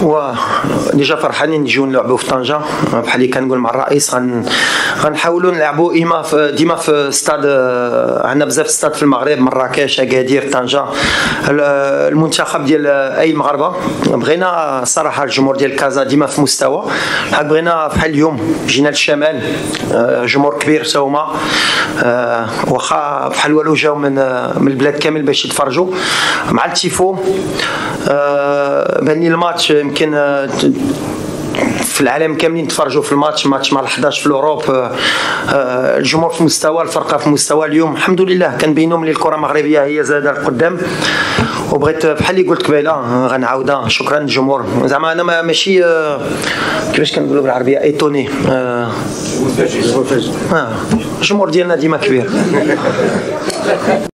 ديجا فرحانين نجيو نلعبوا في طنجة بحال اللي كنقول مع الرئيس. غنحاولوا نلعبوا ديما في ستاد. عندنا بزاف ستاد في المغرب، مراكش، اكادير، طنجة. المنتخب ديال اي المغاربه بغينا الصراحه الجمهور ديال كازا ديما في مستوى. بغينا بحال اليوم جينا للشمال، جمهور كبير حتى هما، واخا بحال والو جاو من البلاد كامل باش يتفرجوا مع التيفو. بان لي الماتش يمكن في العالم كاملين تفرجوا في الماتش مع 11 في الاوروب. الجمهور في مستوى، الفرقه في مستوى. اليوم الحمد لله كنبينوا ملي الكره المغربيه هي زاده القدام. وبغيت بحال اللي قلت قبيله غنعاودها، شكرا للجمهور. زعما انا ماشي كيفاش كنقولوا بالعربيه ايتوني، الجمهور ديالنا ديما كبير.